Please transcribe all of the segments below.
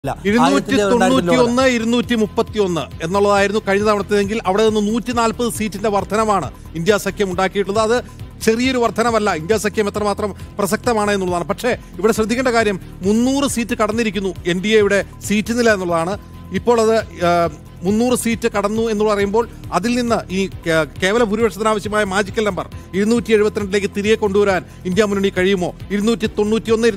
291 231 എന്നുള്ളതായിരുന്നു കഴിഞ്ഞ തവണത്തെങ്കിൽ അവിടെ നിന്ന് 140 സീറ്റിന്റെ വർധനമാണ് ഇന്ത്യ സഖ്യം ഉണ്ടാക്കിയിട്ടുള്ളത്. അത് ചെറിയൊരു വർധനമല്ല. ഇന്ത്യ സഖ്യം എത്രമാത്രം പ്രസക്തമാണ് എന്നുള്ളതാണ്. പക്ഷേ ഇവിടെ ശ്രദ്ധിക്കേണ്ട കാര്യം 300 സീറ്റ് കടന്നിരിക്കുന്നു NDAയുടെ സീറ്റ് നില എന്നുള്ളതാണ്. ഇപ്പോൾ അത് 300 സീറ്റ് കടന്നു എന്ന് പറയുമ്പോൾ അതിൽ നിന്ന് ഈ കേവല ഭൂരിപക്ഷത്തിനാവശ്യമായ മാജിക്കൽ നമ്പർ 272ലേക്ക് തിരികെ കൊണ്ടുവരാൻ ഇന്ത്യ മുന്നണി കഴിയുമോ? 291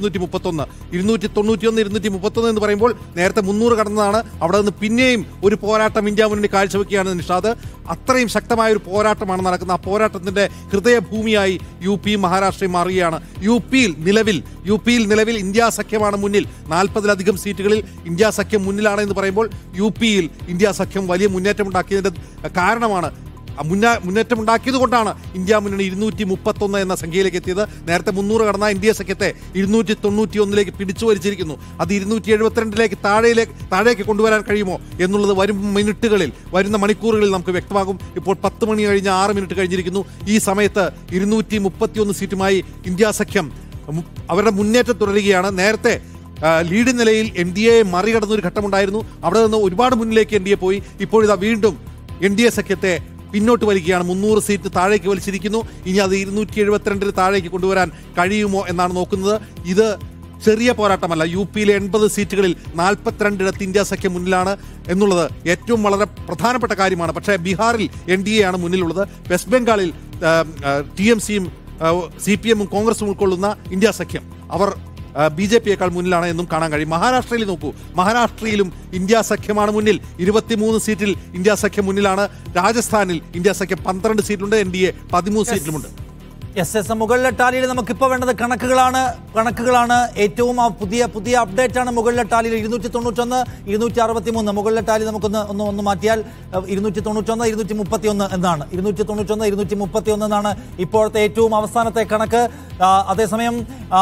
231 എന്ന് പറയുമ്പോൾ നേരത്തെ 300 കടന്നതാണ്. അവിടെ നിന്ന് പിന്നെയും ഒരു പോരാട്ടം ഇന്ത്യ മുന്നണി കാഴ്ചവെക്കുകയാണ് നിഷാദ്. അത്രയും ശക്തമായ ഒരു പോരാട്ടമാണ് നടക്കുന്നത്. ആ പോരാട്ടത്തിന്റെ ഹൃദയഭൂമിയായി UP മഹാരാഷ്ട്രയും മാറുകയാണ്. യു പിയിൽ നിലവിൽ ഇന്ത്യ സഖ്യമാണ് മുന്നിൽ. 40-ലധികം സീറ്റുകളിൽ ഇന്ത്യ സഖ്യം മുന്നിലാണ് എന്ന് പറയുമ്പോൾ UP യിൽ ഇന്ത്യ സഖ്യം വലിയ മുന്നേറ്റമുണ്ടാക്കിയതിന്റെ കാരണമാണ്. മുന്നേറ്റമുണ്ടാക്കിയത് കൊണ്ടാണ് ഇന്ത്യ മുന്നണി 231 എന്ന സംഖ്യയിലേക്ക് എത്തിയത്. നേരത്തെ 300 കടന്ന ഇന്ത്യ സഖ്യത്തെ 291ലേക്ക് പിടിച്ചു വലിച്ചിരിക്കുന്നു. അത് 272ലേക്ക് താഴേക്ക് കൊണ്ടുവരാൻ കഴിയുമോ എന്നുള്ളത് വരും മിനിറ്റുകളിൽ, വരുന്ന മണിക്കൂറുകളിൽ നമുക്ക് വ്യക്തമാകും. ഇപ്പോൾ 10 മണി കഴിഞ്ഞ് 6 മിനിറ്റ് കഴിഞ്ഞിരിക്കുന്നു. ഈ സമയത്ത് 231 സീറ്റുമായി ഇന്ത്യ സഖ്യം അവരുടെ മുന്നേറ്റം തുടരുകയാണ്. നേരത്തെ ലീഡ് നിലയിൽ NDA മറികടന്നൊരു ഘട്ടമുണ്ടായിരുന്നു. അവിടെ നിന്ന് ഒരുപാട് മുന്നിലേക്ക് NDA പോയി. ഇപ്പോഴിതാ വീണ്ടും NDA സഖ്യത്തെ പിന്നോട്ട് വലിക്കുകയാണ്. 300 സീറ്റ് താഴേക്ക് വലിച്ചിരിക്കുന്നു. ഇനി അത് 272 താഴേക്ക് കൊണ്ടുവരാൻ കഴിയുമോ എന്നാണ് നോക്കുന്നത്. ഇത് ചെറിയ പോരാട്ടമല്ല. UP യിലെ 80 സീറ്റുകളിൽ 42 ഇന്ത്യ സഖ്യം മുന്നിലാണ് എന്നുള്ളത് ഏറ്റവും വളരെ പ്രധാനപ്പെട്ട കാര്യമാണ്. പക്ഷേ ബീഹാറിൽ NDA ആണ് മുന്നിലുള്ളത്. വെസ്റ്റ് ബംഗാളിൽ TMCയും CPM-ഉം കോൺഗ്രസും ഉൾക്കൊള്ളുന്ന ഇന്ത്യ സഖ്യം അവർ BJP-യേക്കാൾ മുന്നിലാണ് എന്നും കാണാൻ കഴിയും. മഹാരാഷ്ട്രയിൽ നോക്കൂ, മഹാരാഷ്ട്രയിലും ഇന്ത്യ സഖ്യമാണ് മുന്നിൽ. 23 സീറ്റിൽ ഇന്ത്യ സഖ്യം മുന്നിലാണ്. രാജസ്ഥാനിൽ ഇന്ത്യ സഖ്യം 12 സീറ്റിലുണ്ട്, NDA 13 സീറ്റിലുമുണ്ട്. മുകളിലെ ടാലിയിൽ നമുക്കിപ്പോൾ വേണ്ടത് കണക്കുകളാണ്. ഏറ്റവും പുതിയ അപ്ഡേറ്റ് ആണ് മുകളിലെ ടാലിയിൽ. 291 263 മുകളിലെ ടാലി നമുക്കൊന്ന് മാറ്റിയാൽ 291 231 എന്നാണ്. 291 231 എന്നാണ് ഇപ്പോഴത്തെ ഏറ്റവും അവസാനത്തെ കണക്ക്. അതേസമയം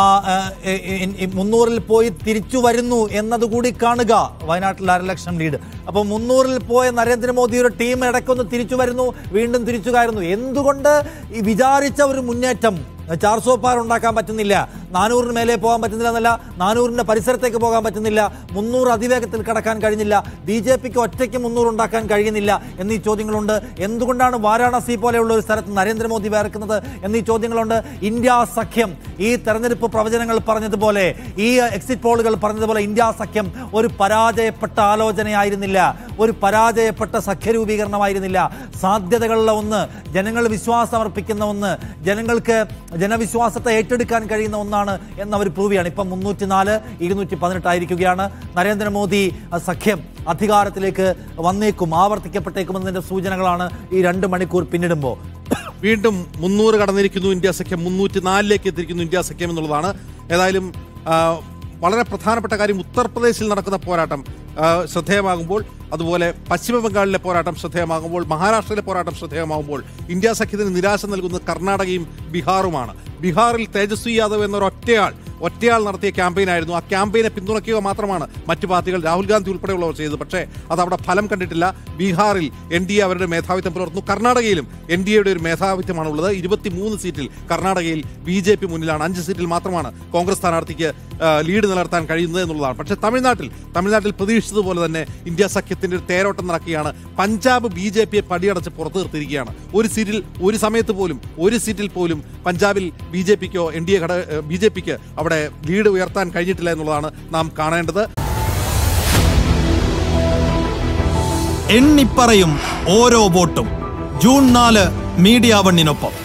300-ൽ പോയി തിരിച്ചു വരുന്നു എന്നതുകൂടി കാണുക. വയനാട്ടിൽ 1.5 ലക്ഷം ലീഡ്. അപ്പോൾ 300-ൽ പോയ നരേന്ദ്രമോദിയുടെ ടീം ഇടയ്ക്കൊന്ന് തിരിച്ചു വരുന്നു, വീണ്ടും തിരിച്ചു കയറുന്നു. എന്തുകൊണ്ട് ഈ വിചാരിച്ച ഒരു മുന്നേറ്റം 400 പാർ ഉണ്ടാക്കാൻ പറ്റുന്നില്ല? 400-ന് മേലെ പോകാൻ പറ്റുന്നില്ല എന്നല്ല, 400-ന്റെ പരിസരത്തേക്ക് പോകാൻ പറ്റുന്നില്ല, 300 അതിവേഗത്തിൽ കടക്കാൻ കഴിഞ്ഞില്ല, BJP-ക്ക് ഒറ്റയ്ക്ക് 300 ഉണ്ടാക്കാൻ കഴിയുന്നില്ല എന്നീ ചോദ്യങ്ങളുണ്ട്. എന്തുകൊണ്ടാണ് വാരാണസി പോലെയുള്ള ഒരു സ്ഥലത്ത് നരേന്ദ്രമോദി വേർക്കുന്നത് എന്നീ ചോദ്യങ്ങളുണ്ട്. ഇന്ത്യ സഖ്യം ഈ തെരഞ്ഞെടുപ്പ് പ്രവചനങ്ങൾ പറഞ്ഞതുപോലെ, ഈ എക്സിറ്റ് പോളുകൾ പറഞ്ഞതുപോലെ ഇന്ത്യ സഖ്യം ഒരു പരാജയപ്പെട്ട ആലോചനയായിരുന്നില്ല, ഒരു പരാജയപ്പെട്ട സഖ്യരൂപീകരണമായിരുന്നില്ല. സാധ്യതകളുള്ള ഒന്ന്, ജനങ്ങൾ വിശ്വാസം അർപ്പിക്കുന്ന ഒന്ന്, ജനങ്ങൾക്ക് ജനവിശ്വാസത്തെ ഏറ്റെടുക്കാൻ കഴിയുന്ന ഒന്നാണ് എന്നവർ പ്രൂവ് ചെയ്യാണ്. ഇപ്പം 304 218 ആയിരിക്കുകയാണ്. നരേന്ദ്രമോദി സഖ്യം അധികാരത്തിലേക്ക് വന്നേക്കും, ആവർത്തിക്കപ്പെട്ടേക്കുമെന്നതിന്റെ സൂചനകളാണ് ഈ 2 മണിക്കൂർ പിന്നിടുമ്പോൾ. വീണ്ടും 300 കടന്നിരിക്കുന്നു ഇന്ത്യ സഖ്യം, 304ലേക്ക് എത്തിയിരിക്കുന്നു ഇന്ത്യ സഖ്യം എന്നുള്ളതാണ്. ഏതായാലും വളരെ പ്രധാനപ്പെട്ട കാര്യം, ഉത്തർപ്രദേശിൽ നടക്കുന്ന പോരാട്ടം ശ്രദ്ധേയമാകുമ്പോൾ, അതുപോലെ പശ്ചിമ ബംഗാളിലെ പോരാട്ടം ശ്രദ്ധേയമാകുമ്പോൾ, മഹാരാഷ്ട്രയിലെ പോരാട്ടം ശ്രദ്ധേയമാകുമ്പോൾ, ഇന്ത്യ സഖ്യത്തിന് നിരാശ നൽകുന്നത് കർണാടകയും ബീഹാറുമാണ്. ബീഹാറിൽ തേജസ്വി യാദവ് എന്നൊരു ഒറ്റയാൾ നടത്തിയ ക്യാമ്പയിനായിരുന്നു. ആ ക്യാമ്പയിനെ പിന്തുണയ്ക്കുക മാത്രമാണ് മറ്റു പാർട്ടികൾ, രാഹുൽ ഗാന്ധി ഉൾപ്പെടെയുള്ളവർ ചെയ്തത്. പക്ഷേ അതവിടെ ഫലം കണ്ടിട്ടില്ല. ബീഹാറിൽ NDA അവരുടെ മേധാവിത്വം പുലർത്തുന്നു. കർണാടകയിൽ NDAയുടെ ഒരു മേധാവിത്വമാണ് ഉള്ളത്. 23 സീറ്റിൽ കർണാടകയിൽ BJP മുന്നിലാണ്. 5 സീറ്റിൽ മാത്രമാണ് കോൺഗ്രസ് സ്ഥാനാർത്ഥിക്ക് ലീഡ് നിലനിർത്താൻ കഴിയുന്നത് എന്നുള്ളതാണ്. പക്ഷേ തമിഴ്നാട്ടിൽ പ്രതീക്ഷിച്ചതുപോലെ തന്നെ ഇന്ത്യ സഖ്യത്തിന്റെ ഒരു തേരോട്ടം നടക്കുകയാണ്. പഞ്ചാബ് BJP-യെ പടിയടച്ച് പുറത്തു നിർത്തിയിരിക്കുകയാണ്. ഒരു സീറ്റിൽ പോലും പഞ്ചാബിൽ BJP-ക്കോ BJP-ക്ക് അവിടെ ലീഡ് ഉയർത്താൻ കഴിഞ്ഞിട്ടില്ല എന്നുള്ളതാണ് നാം കാണേണ്ടത്. എണ്ണിപ്പറയും ഓരോ വോട്ടും. June 4 media 1-നൊപ്പം.